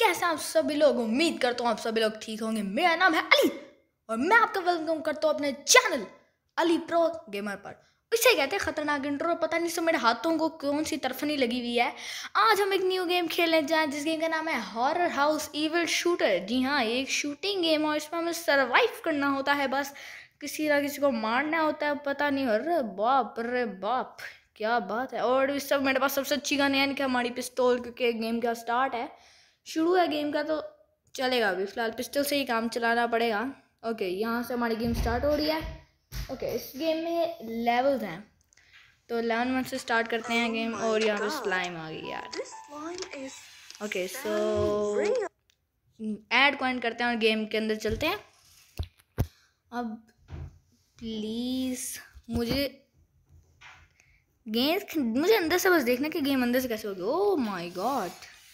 कैसे आप सभी लोग, उम्मीद करता हूँ आप सभी लोग ठीक होंगे। मेरा नाम है अली और मैं आपका वेलकम करता हूँ अपने चैनल अली प्रो गेमर पर। इसे कहते हैं खतरनाक इंट्रो। पता नहीं सब मेरे हाथों को कौन सी तरफनी लगी हुई है। आज हम एक न्यू गेम खेलने जाएं जिस गेम का नाम है हॉरर हाउस इविल शूटर। जी हाँ, एक शूटिंग गेम और इसमें हमें सर्वाइव करना होता है। बस किसी ना किसी को मारना होता है। पता नहीं, अरे बाप क्या बात है। और इस सब मेरे पास सबसे अच्छी गन है कि हमारी पिस्तौल, क्योंकि गेम का स्टार्ट है, शुरू है गेम का, तो चलेगा। अभी फिलहाल पिस्टल से ही काम चलाना पड़ेगा। ओके, यहाँ से हमारी गेम स्टार्ट हो रही है। ओके, इस गेम में लेवल्स हैं, तो लेवल 1 से स्टार्ट करते हैं गेम। और यहाँ पे स्लाइम आ गई यार। ओके, सो ऐड कॉइन करते हैं और गेम के अंदर चलते हैं। अब प्लीज़ मुझे अंदर से बस देखना कि गेम अंदर से कैसे होगी। Oh my god.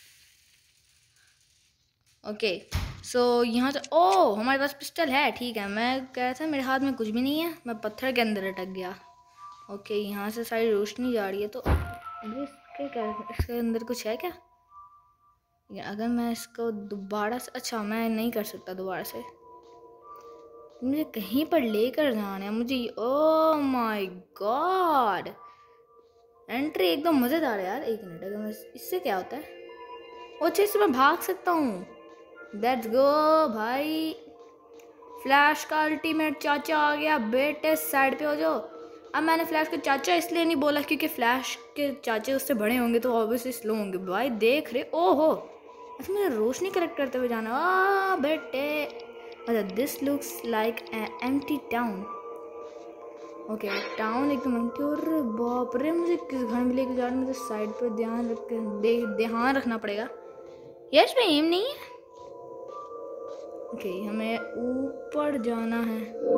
Okay, so यहाँ से हमारे पास पिस्टल है। ठीक है, मैं कह रहा था मेरे हाथ में कुछ भी नहीं है, मैं पत्थर के अंदर अटक गया। ओके, यहाँ से सारी रोशनी जा रही है, तो इसके अंदर कुछ है क्या? अगर मैं इसको दोबारा से, अच्छा मैं नहीं कर सकता दोबारा से, मुझे कहीं पर लेकर जाना है मुझे। ओह माय गॉड, एंट्री एकदम मज़ेदार है यार। एक मिनट, अगर मैं इससे क्या होता है? अच्छा, इससे मैं भाग सकता हूँ। लेट्स गो भाई, फ्लैश का अल्टीमेट चाचा आ गया। बेटे साइड पे हो जाओ। अब मैंने फ्लैश के चाचा इसलिए नहीं बोला क्योंकि फ्लैश के चाचे उससे बड़े होंगे तो ऑब्वियसली स्लो होंगे। भाई देख रहे, ओहो, अच्छा मुझे रोशनी कलेक्ट करते हुए जाना। बेटे, अच्छा this looks like a empty town. Okay, town एकदम एम्प्टी। और बाप रे, मुझे किस घर में लेके जा रहे हैं? मुझे साइड पर ध्यान रखना पड़ेगा। यार इसमें एम नहीं है। ओके, हमें ऊपर जाना है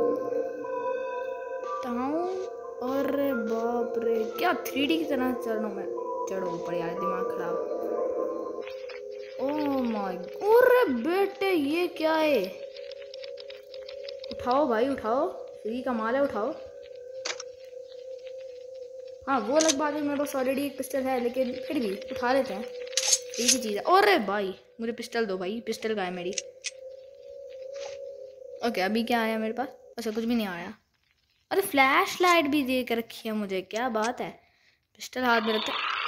टाउन। और बाप रे, क्या 3D की तरह चल रहा हूँ मैं। चढ़ो ऊपर यार, दिमाग खराब। ओह माय, अरे बेटे ये क्या है? उठाओ भाई उठाओ, फ्री का माल है, उठाओ। हाँ वो अलग बात है, मेरे पास ऑलरेडी एक पिस्टल है, लेकिन फिर भी उठा लेते हैं, ठीक ही चीज़ है। अरे भाई मुझे पिस्टल दो भाई, पिस्टल का है मेरी। ओके, अभी क्या आया मेरे पास? अच्छा कुछ भी नहीं आया। अरे फ्लैश लाइट भी दे कर रखी है मुझे, क्या बात है। पिस्टल हाथ में रखते,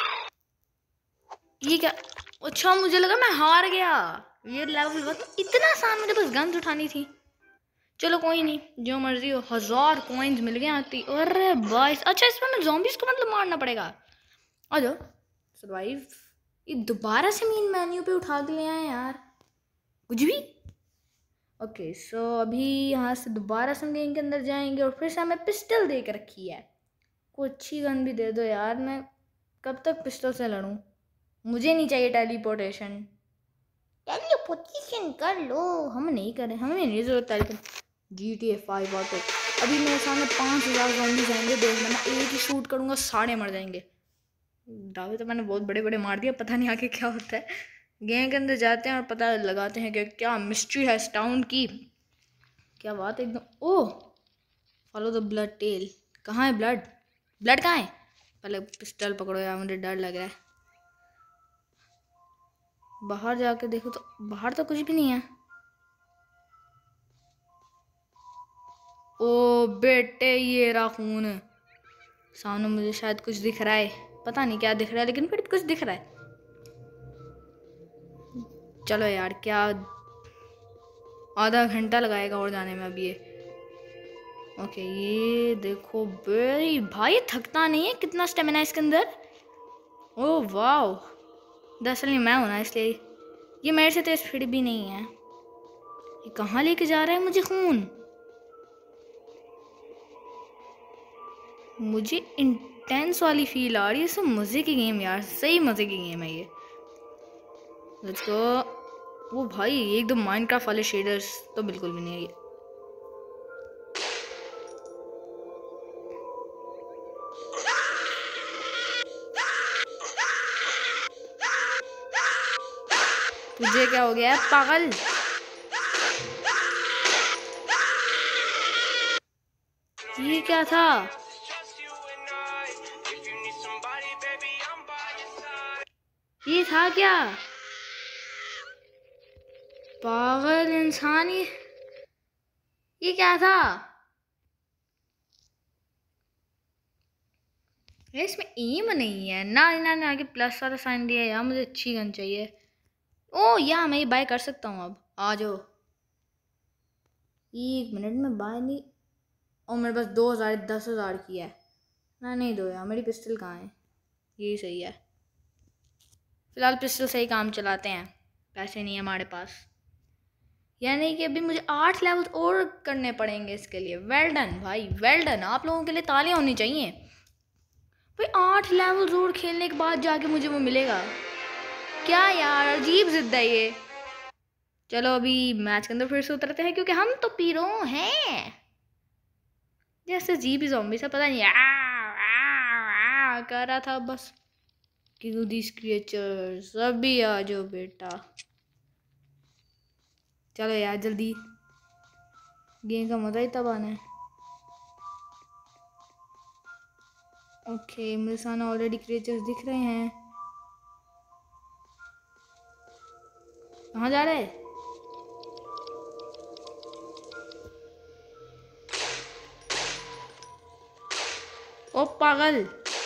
ये क्या? अच्छा मुझे लगा मैं हार गया। ये लेवल बस इतना आसान, मुझे बस गन्स उठानी थी। चलो कोई नहीं, जो मर्जी हो। 1000 कॉइन्स मिल गए आती। अरे बॉयस, अच्छा इसमें मैं ज़ॉम्बीज़ को मतलब मारना पड़ेगा। आ जाओ, सर्वाइव। ये दोबारा से मेन मेन्यू पे उठा के ले आए यार, कुछ भी। ओके, सो अभी यहाँ से दोबारा से गेम के अंदर जाएंगे और फिर से हमें पिस्टल दे के रखी है। कोई अच्छी गन भी दे दो यार, मैं कब तक पिस्टल से लड़ूं? मुझे नहीं चाहिए टेलीपोर्टेशन। टेलीपोर्टेशन कर लो, हम नहीं करें, हमें नहीं जरूरत है। GTA 5 auto. अभी मेरे सामने 5000 ज़ॉम्बीज़ आएंगे, देख मैं एक ही शूट करूँगा, सारे मर जाएंगे। दावे तो मैंने बहुत बड़े बड़े मार दिया, पता नहीं आगे क्या होता है। गेम के अंदर जाते हैं और पता लगाते हैं कि क्या मिस्ट्री है इस टाउन की। क्या बात है एकदम। Oh, follow the blood tail. कहाँ है ब्लड? ब्लड कहाँ है? पहले पिस्टल पकड़ो यार, मुझे डर लग रहा है। बाहर जाके देखो तो बाहर तो कुछ भी नहीं है। ओ बेटे, ये रहा खून सामने। मुझे शायद कुछ दिख रहा है, पता नहीं क्या दिख रहा है, लेकिन फिर कुछ दिख रहा है। चलो यार, क्या आधा घंटा लगाएगा और जाने में अब ये। ओके, ये देखो भाई थकता नहीं है, कितना स्टेमिना है इसके अंदर। ओह वाह, दरअसल मैं हूं ना इसलिए ये मेरे से तेज फिर भी नहीं है। ये कहाँ लेके जा रहा है मुझे खून? मुझे इंटेंस वाली फील आ रही है। सब मज़े की गेम यार, सही मज़े की गेम है ये। Let's go. वो भाई एकदम माइनक्राफ्ट वाले शेडर्स तो बिल्कुल भी नहीं है ये। तुझे क्या हो गया है पागल? ये क्या था? ये था क्या? पागल इंसान, ये क्या था? इसमें एम नहीं है ना, इन्होंने आगे प्लस वाला साइन दिया है। यार मुझे अच्छी गन चाहिए। ओ यार मैं ये बाय कर सकता हूँ अब, आ जाओ। 1 मिनट में बाय नहीं। और मेरे पास 2000 10,000 की है ना। नहीं दो यार, मेरी पिस्टल कहाँ है? यही सही है। फिलहाल पिस्टल सही काम चलाते हैं, पैसे नहीं है हमारे पास। यानी कि अभी मुझे 8 लेवल्स और करने पड़ेंगे इसके लिए। वेल डन भाई, वेल डन। आप लोगों के लिए तालियां होनी चाहिए भाई। 8 लेवल्स और खेलने के बाद जाके मुझे वो मिलेगा क्या? यार अजीब जिद है ये। चलो अभी मैच के अंदर फिर से उतरते हैं, क्योंकि हम तो पीरो हैं। जैसे अजीब ही ज़ॉम्बी सा, पता नहीं कर रहा था बस। किल दिस क्रिएचर्स, अभी आ जाओ बेटा। चलो यार जल्दी, गेम का मज़ा ही तब आना है। ओके मेरे सामने ऑलरेडी क्रिएचर्स दिख रहे हैं। कहाँ जा रहे? ओ पागल,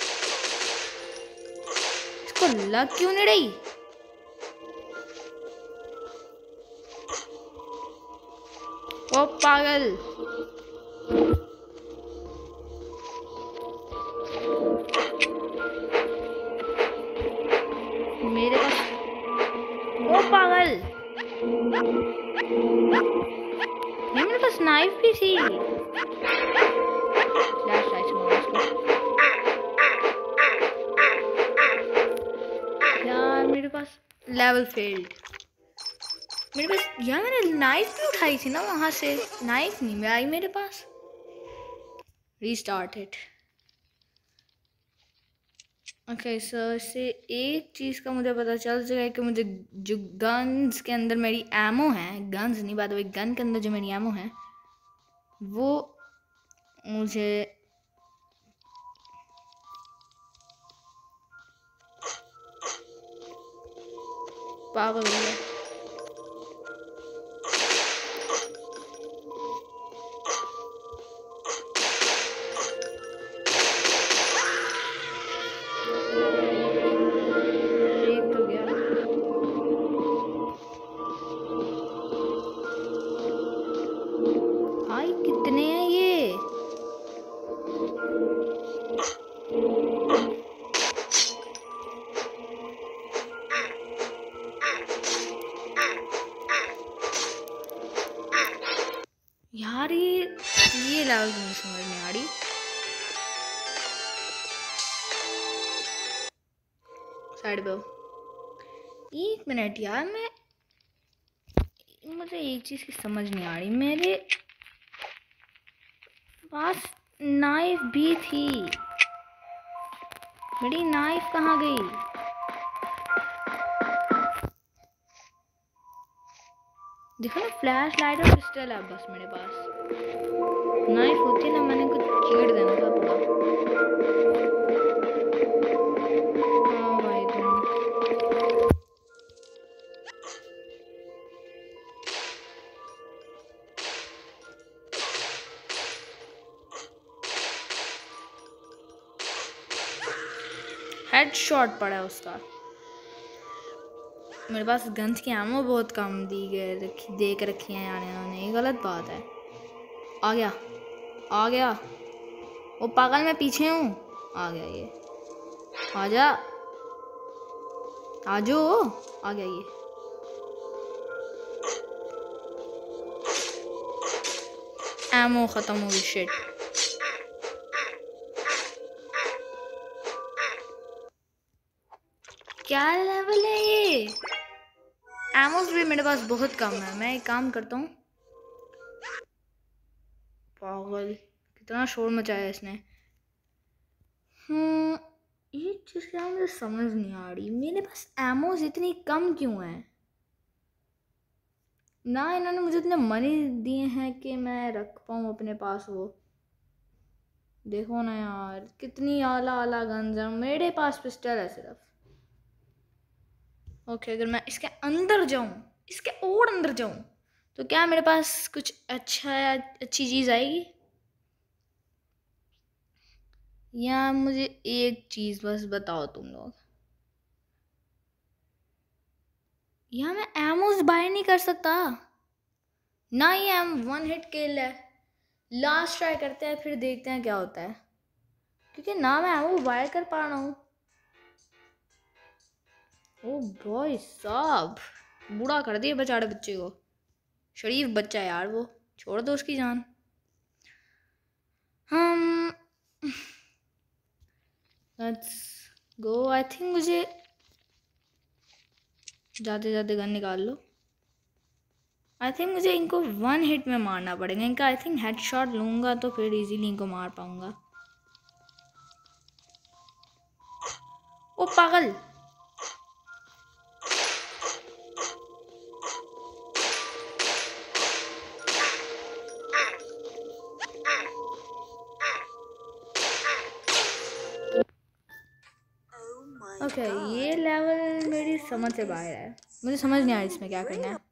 इसको लग क्यों नहीं रही? ओ पागल, मेरे पास। ओ पागल, ये मेरे पास नाइफ भी थी। यार मेरे पास लेवल फेल्ड। मेरे पास यार, मैंने नाइफ भी उठाई थी ना वहां से। नाइफ नहीं आई मेरे पास। Restart it. ओके सर, इससे एक चीज़ का मुझे पता चल चुका है कि मुझे जो गन्स के अंदर मेरी एमो है, गन्स नहीं बात, वही गन के अंदर जो मेरी एमो है वो मुझे पागल हो गया। कितने हैं ये? यार ये लेवल मुझे समझ नहीं आ रही। साइड पे 1 मिनट यार, मुझे एक चीज़ की समझ नहीं आ रही। मेरे पास नाइफ भी थी, मेरी नाइफ कहाँ गई? देखो ना, फ्लैश लाइट और पिस्टल है बस मेरे पास। नाइफ होती ना, मैंने कुछ चीड़ देना था पूरा। हाँ भाई तुम हेडशॉट पड़ा है उसका। मेरे पास गन्स की एमो बहुत कम दे के रखी है यार इन्होंने, ये गलत बात है। आ गया आ गया, वो पागल मैं पीछे हूँ। आ गया ये, आजा आजो, आ गया ये। एमो खत्म हो गई, शिट। क्या लेवल है ये? एमोस भी मेरे पास बहुत कम है। मैं एक काम करता हूँ। पागल, कितना शोर मचाया इसने। ये चीज़ क्या मुझे समझ नहीं आ रही, मेरे पास एमोस इतनी कम क्यों है? ना इन्होंने मुझे इतने मनी दिए हैं कि मैं रख पाऊँ अपने पास वो। देखो ना यार, कितनी आला आला गन्स है, मेरे पास पिस्टल है सिर्फ। ओके अगर मैं इसके अंदर जाऊं, इसके और अंदर जाऊं तो क्या मेरे पास कुछ अच्छी चीज़ आएगी, या मुझे एक चीज़ बस बताओ तुम लोग, यहाँ मैं एमोस बाय नहीं कर सकता ना, ये एम 1 हिट किल है। लास्ट ट्राई करते हैं फिर देखते हैं क्या होता है, क्योंकि ना मैं एमो बाय कर पा रहा हूँ। ओ भाई साहब, बूढ़ा कर दिया बेचारे बच्चे को। शरीफ बच्चा है यार वो, छोड़ दो उसकी जान। हम लेट्स गो। आई थिंक मुझे जाते जाते गन निकाल लो। आई थिंक मुझे इनको 1 हिट में मारना पड़ेगा। इनका आई थिंक हेडशॉट लूँगा तो फिर इजीली इनको मार पाऊँगा। ओ पागल, ओके ये लेवल मेरी समझ से बाहर है, मुझे समझ नहीं आ रहा इसमें क्या करना है।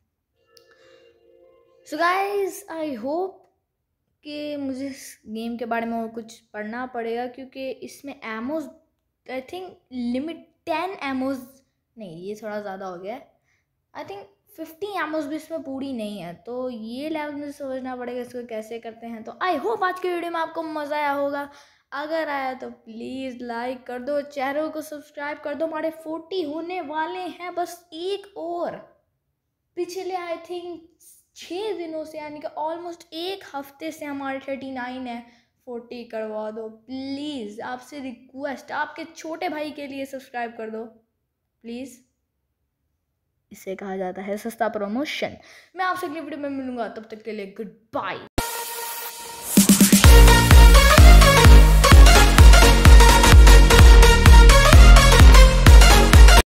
सो गाइस आई होप कि मुझे इस गेम के बारे में और कुछ पढ़ना पड़ेगा, क्योंकि इसमें एमोज आई थिंक लिमिट 10 एमोज, नहीं ये थोड़ा ज़्यादा हो गया है। आई थिंक 50 एमोज भी इसमें पूरी नहीं है, तो ये लेवल मुझे समझना पड़ेगा इसको कैसे करते हैं। तो आई होप आज के वीडियो में आपको मज़ा आया होगा। अगर आया तो प्लीज़ लाइक कर दो, चैनल को सब्सक्राइब कर दो। हमारे 40 होने वाले हैं, बस एक और। पिछले आई थिंक 6 दिनों से, यानी कि ऑलमोस्ट एक हफ्ते से हमारे 39 है। 40 करवा दो प्लीज़, आपसे रिक्वेस्ट, आपके छोटे भाई के लिए सब्सक्राइब कर दो प्लीज़। इसे कहा जाता है सस्ता प्रमोशन। मैं आपसे अगली वीडियो में मिलूंगा, तब तक के लिए गुड बाय।